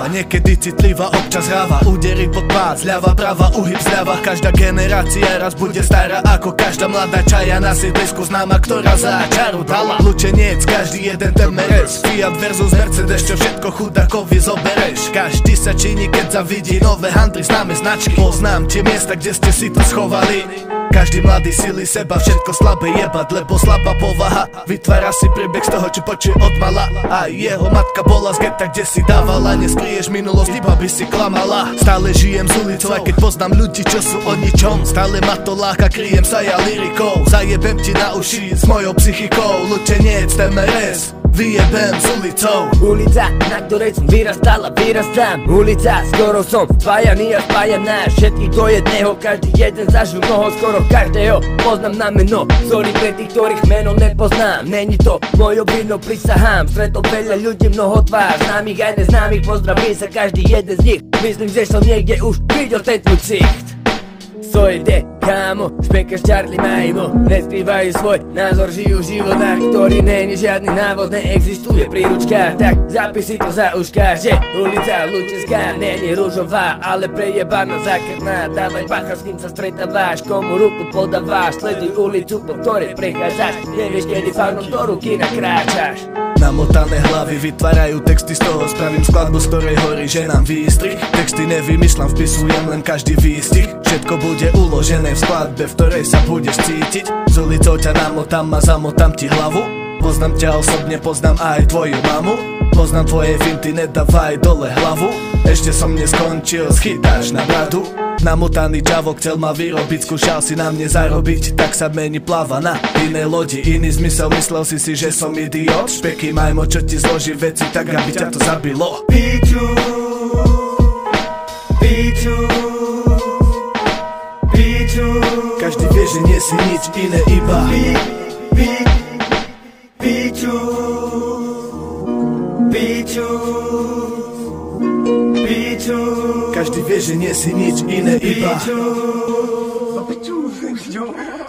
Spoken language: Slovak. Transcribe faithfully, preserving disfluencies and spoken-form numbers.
hlava, niekedy citlivá, občas hrava. Údery pod pás, ľava, prava, uhyb zľava. Každá generácia raz bude stará ako každá mladá čaja na sídlisku známa, ktorá za čaru dala. Lučeniec, každý jeden ten merec, Fiat versus Mercedes, čo všetko chudákovi zobereš. Každý sa činí, keď zavidí nové handry, známe značky. Poznám tie miesta, kde ste si to schovali. Každý mladý silí seba, všetko slabé jebať, lebo slabá povaha vytvára si príbeh z toho, čo počuje od mala. A jeho matka bola z geta, kde si dávala. Neskryješ minulosť, iba by si klamala. Stále žijem z ulicou, aj keď poznám ľudí, čo sú o ničom. Stále ma to láka, kryjem sa ja lyrikou. Zajebem ti na uši s mojou psychikou. Lučeniec, ten res vyjebem s ulicou. Ulica, na ktorej som vyrastal a vyrastám. Ulica, skoro som spájaný a spájaná. Všetkých do jedného, každý jeden zažil mnoho. Skoro každého poznám na meno. Sorry pre tých, ktorých meno nepoznám. Není to mojo vino, prisahám. Stretol veľa ľudí, mnoho tvár, známych aj neznámych. Pozdraví sa každý jeden z nich. Myslím, že som niekde už videl ten tvoj ksicht. Co ide, kámo, špekaš Charlie Majmo. Neskrývajú svoj názor, žijú života, ktorý není žiadny návod, neexistuje príručka. Tak zapíš si to za uška, že ulica Lučenská není ružová, ale prejebaná, zákerná. Dávaj bacha, s kým sa stretávaš, komu ruku podávaš. Sleduj ulicu, po ktorej prechádzaš, nevieš, kedy faunom do ruky nakráčaš. Namotané hlavy vytvárajú texty, z toho spravím skladbu, z ktorej horí ženám výstrih. Texty nevymýšľam, vpisujem len každý výstih. Všetko bude uložené v skladbe, v ktorej sa budeš cítiť. Z ulicou ťa namotám a zamotám ti hlavu. Poznám ťa osobne, poznám aj tvoju mamu. Poznám tvoje finty, nedávaj dole hlavu. Ešte som neskončil, schytáš na bradu. Namotaný čavo chcel ma vyrobiť, skúšal si na mne zarobiť, tak sa mení plava na inej lodi. Iný zmysel, myslel si si, že som idiot. Špeky majmo, čo ti zloží veci tak, aby ťa to zabilo. Piču, piču, piču. Každý vie, že nie si nič iné, iba Pi, pi, piču, piču, piču. Každý vie, že nie si nič iné, iba Piču. Piču.